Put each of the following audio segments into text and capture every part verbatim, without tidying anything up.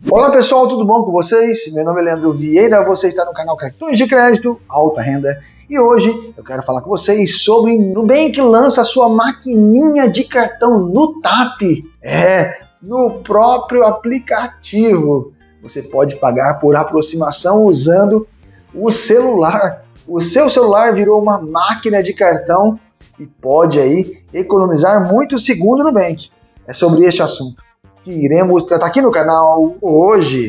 Olá pessoal, tudo bom com vocês? Meu nome é Leandro Vieira, você está no canal Cartões de Crédito Alta Renda e hoje eu quero falar com vocês sobre Nubank lança sua maquininha de cartão no tap, é, no próprio aplicativo. Você pode pagar por aproximação usando o celular. O seu celular virou uma máquina de cartão e pode aí economizar muito segundo no Nubank. É sobre este assunto que iremos tratar aqui no canal hoje.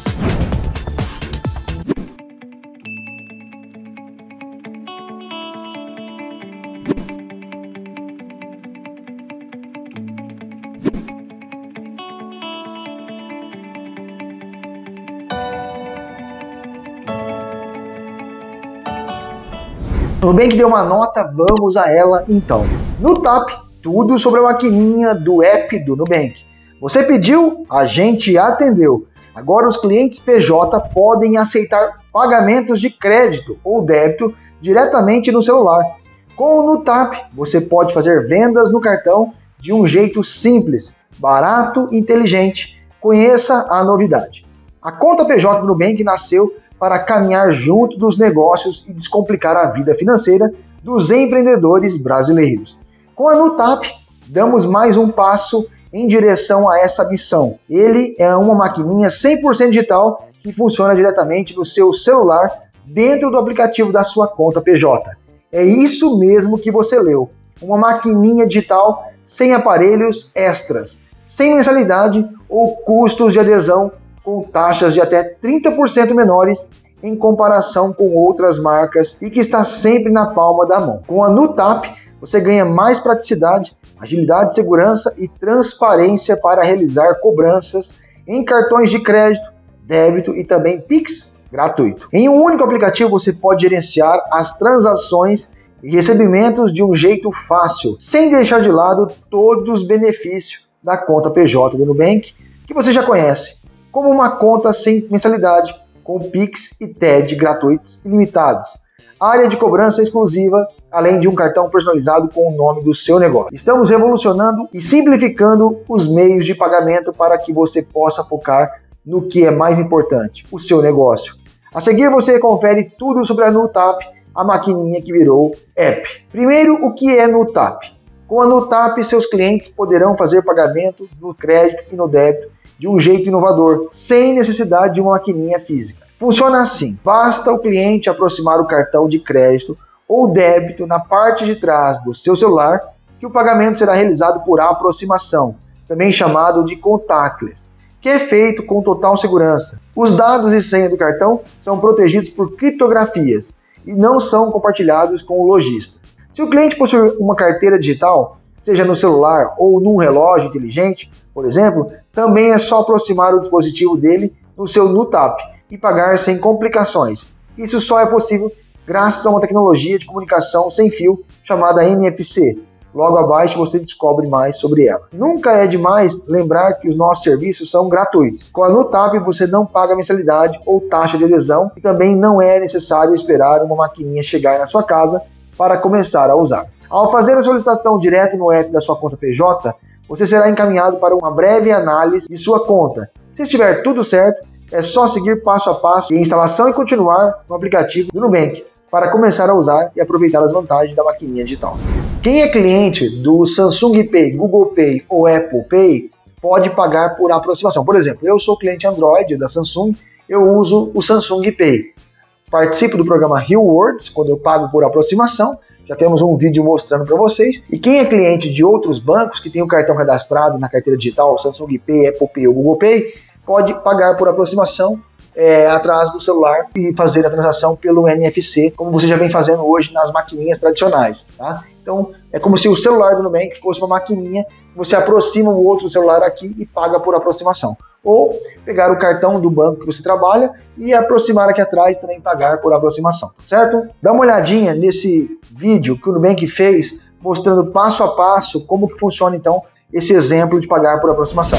O Nubank deu uma nota, vamos a ela então. No tap, tudo sobre a maquininha do app do Nubank. Você pediu, a gente atendeu. Agora os clientes P J podem aceitar pagamentos de crédito ou débito diretamente no celular. Com o NuTap, você pode fazer vendas no cartão de um jeito simples, barato e inteligente. Conheça a novidade. A conta P J do Nubank nasceu para caminhar junto dos negócios e descomplicar a vida financeira dos empreendedores brasileiros. Com a NuTap, damos mais um passo em direção a essa missão. Ele é uma maquininha cem por cento digital que funciona diretamente no seu celular dentro do aplicativo da sua conta P J. É isso mesmo que você leu. Uma maquininha digital sem aparelhos extras, sem mensalidade ou custos de adesão, com taxas de até trinta por cento menores em comparação com outras marcas e que está sempre na palma da mão. Com a NuTap, você ganha mais praticidade, agilidade, segurança e transparência para realizar cobranças em cartões de crédito, débito e também Pix gratuito. Em um único aplicativo você pode gerenciar as transações e recebimentos de um jeito fácil, sem deixar de lado todos os benefícios da conta P J do Nubank, que você já conhece, como uma conta sem mensalidade, com Pix e T E D gratuitos ilimitados, área de cobrança exclusiva, além de um cartão personalizado com o nome do seu negócio. Estamos revolucionando e simplificando os meios de pagamento para que você possa focar no que é mais importante, o seu negócio. A seguir você confere tudo sobre a NuTap, a maquininha que virou app. Primeiro, o que é NuTap? Com a NuTap, seus clientes poderão fazer pagamento no crédito e no débito de um jeito inovador, sem necessidade de uma maquininha física. Funciona assim: basta o cliente aproximar o cartão de crédito ou débito na parte de trás do seu celular que o pagamento será realizado por aproximação, também chamado de contactless, que é feito com total segurança. Os dados e senha do cartão são protegidos por criptografias e não são compartilhados com o lojista. Se o cliente possui uma carteira digital, seja no celular ou num relógio inteligente, por exemplo, também é só aproximar o dispositivo dele no seu NuTap e pagar sem complicações. Isso só é possível graças a uma tecnologia de comunicação sem fio chamada N F C. Logo abaixo você descobre mais sobre ela. Nunca é demais lembrar que os nossos serviços são gratuitos. Com a NuTap você não paga mensalidade ou taxa de adesão e também não é necessário esperar uma maquininha chegar na sua casa para começar a usar. Ao fazer a solicitação direto no app da sua conta P J, você será encaminhado para uma breve análise de sua conta. Se estiver tudo certo, é só seguir passo a passo a instalação e continuar no aplicativo do Nubank para começar a usar e aproveitar as vantagens da maquininha digital. Quem é cliente do Samsung Pay, Google Pay ou Apple Pay pode pagar por aproximação. Por exemplo, eu sou cliente Android da Samsung, eu uso o Samsung Pay. Participo do programa Rewards quando eu pago por aproximação. Já temos um vídeo mostrando para vocês. E quem é cliente de outros bancos que tem o cartão cadastrado na carteira digital, Samsung Pay, Apple Pay ou Google Pay, pode pagar por aproximação é, atrás do celular e fazer a transação pelo N F C, como você já vem fazendo hoje nas maquininhas tradicionais. Tá? Então é como se o celular do Nubank fosse uma maquininha, você aproxima o outro celular aqui e paga por aproximação. Ou pegar o cartão do banco que você trabalha e aproximar aqui atrás e também pagar por aproximação, tá certo? Dá uma olhadinha nesse vídeo que o Nubank fez, mostrando passo a passo como que funciona então esse exemplo de pagar por aproximação.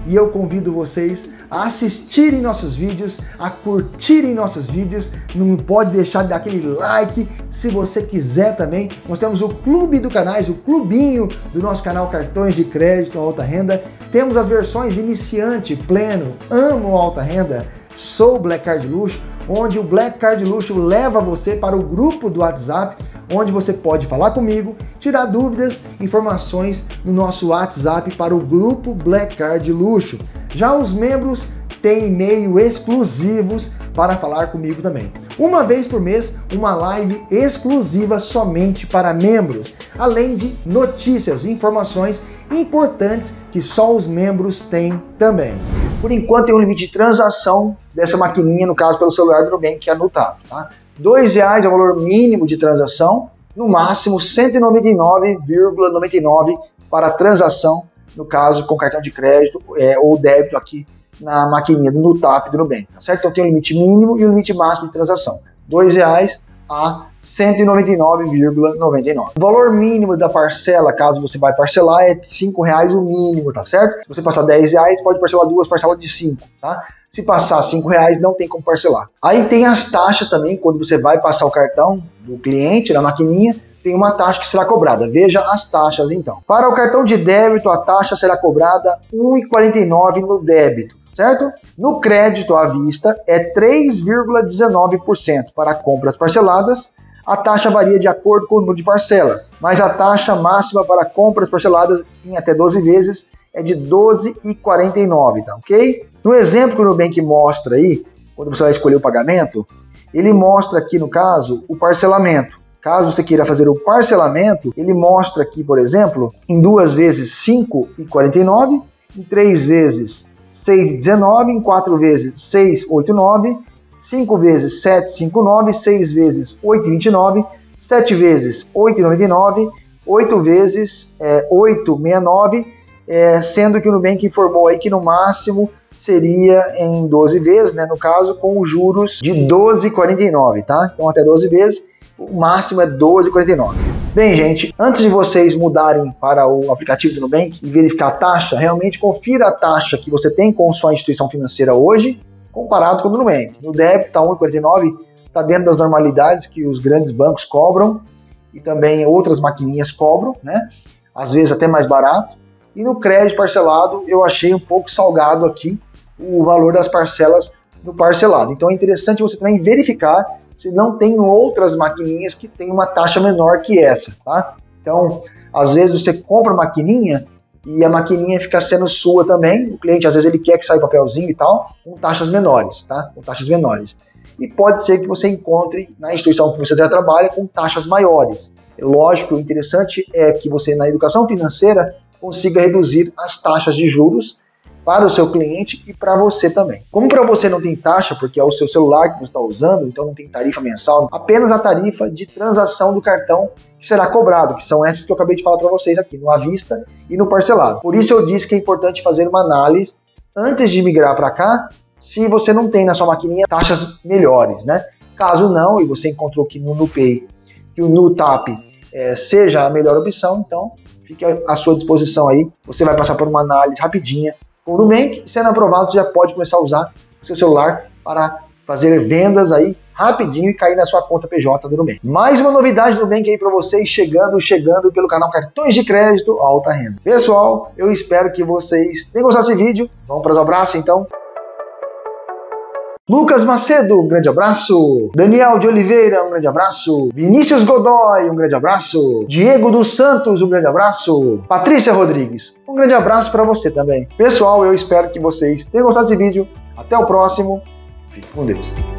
e eu convido vocês a assistirem nossos vídeos, a curtirem nossos vídeos, não pode deixar de dar aquele like, se você quiser também. Nós temos o clube do canais, o clubinho do nosso canal Cartões de Crédito Alta Renda, temos as versões iniciante, pleno, amo alta renda, sou Black Card Luxo, onde o Black Card Luxo leva você para o grupo do WhatsApp, onde você pode falar comigo, tirar dúvidas, informações no nosso WhatsApp para o grupo Black Card Luxo. Já os membros têm e-mail exclusivos para falar comigo também. Uma vez por mês, uma live exclusiva somente para membros, além de notícias e informações importantes que só os membros têm também. Por enquanto tem um limite de transação dessa maquininha, no caso pelo celular do Nubank, que é no TAP, tá? dois reais é o valor mínimo de transação, no máximo cento e noventa e nove vírgula noventa e nove para transação, no caso com cartão de crédito é, ou débito aqui na maquininha do TAP do Nubank, tá certo? Então tem um limite mínimo e um limite máximo de transação, dois reais a cento e noventa e nove vírgula noventa e nove. O valor mínimo da parcela, caso você vai parcelar, é cinco reais o mínimo, tá certo? Se você passar dez reais, pode parcelar duas parcelas de cinco, tá? Se passar cinco reais, não tem como parcelar. Aí tem as taxas também, quando você vai passar o cartão do cliente na maquininha, tem uma taxa que será cobrada. Veja as taxas então. Para o cartão de débito, a taxa será cobrada um real e quarenta e nove centavos no débito, certo? No crédito à vista é três vírgula dezenove por cento. Para compras parceladas, a taxa varia de acordo com o número de parcelas, mas a taxa máxima para compras parceladas em até doze vezes é de doze vírgula quarenta e nove, tá ok? No exemplo que o Nubank mostra aí, quando você vai escolher o pagamento, ele mostra aqui no caso o parcelamento. Caso você queira fazer o parcelamento, ele mostra aqui, por exemplo, em duas vezes cinco vírgula quarenta e nove, em três vezes seis vírgula dezenove, em quatro vezes seis vírgula oitenta e nove, cinco vezes sete vírgula cinquenta e nove, seis vezes oito vírgula vinte e nove, sete vezes oito vírgula noventa e nove, oito vezes é, oito vírgula sessenta e nove, é, sendo que o Nubank informou aí que no máximo seria em doze vezes, né, no caso, com juros de doze vírgula quarenta e nove, tá? Então até doze vezes, o máximo é doze vírgula quarenta e nove. Bem, gente, antes de vocês mudarem para o aplicativo do Nubank e verificar a taxa, realmente confira a taxa que você tem com sua instituição financeira hoje, comparado com o do Nubank. No débito está um real e quarenta e nove, está dentro das normalidades que os grandes bancos cobram e também outras maquininhas cobram, né? Às vezes até mais barato. E no crédito parcelado eu achei um pouco salgado aqui o valor das parcelas no parcelado. Então é interessante você também verificar se não tem outras maquininhas que tem uma taxa menor que essa, tá? Então, às vezes você compra a maquininha e a maquininha fica sendo sua também. O cliente, às vezes, ele quer que saia o papelzinho e tal, com taxas menores, tá? Com taxas menores. E pode ser que você encontre na instituição que você já trabalha com taxas maiores. Lógico, o interessante é que você, na educação financeira, consiga reduzir as taxas de juros para o seu cliente e para você também. Como para você não tem taxa, porque é o seu celular que você está usando, então não tem tarifa mensal, apenas a tarifa de transação do cartão que será cobrado, que são essas que eu acabei de falar para vocês aqui, no à vista e no parcelado. Por isso eu disse que é importante fazer uma análise antes de migrar para cá, se você não tem na sua maquininha taxas melhores, né? Caso não, e você encontrou que no NuPay, que o NuTap é, seja a melhor opção, então fique à sua disposição aí. Você vai passar por uma análise rapidinha com o Nubank, sendo aprovado, você já pode começar a usar o seu celular para fazer vendas aí rapidinho e cair na sua conta P J do Nubank. Mais uma novidade do Nubank aí para vocês, chegando, chegando pelo canal Cartões de Crédito Alta Renda. Pessoal, eu espero que vocês tenham gostado desse vídeo. Vamos para os abraços, então. Lucas Macedo, um grande abraço. Daniel de Oliveira, um grande abraço. Vinícius Godoy, um grande abraço. Diego dos Santos, um grande abraço. Patrícia Rodrigues, um grande abraço para você também. Pessoal, eu espero que vocês tenham gostado desse vídeo. Até o próximo. Fique com Deus.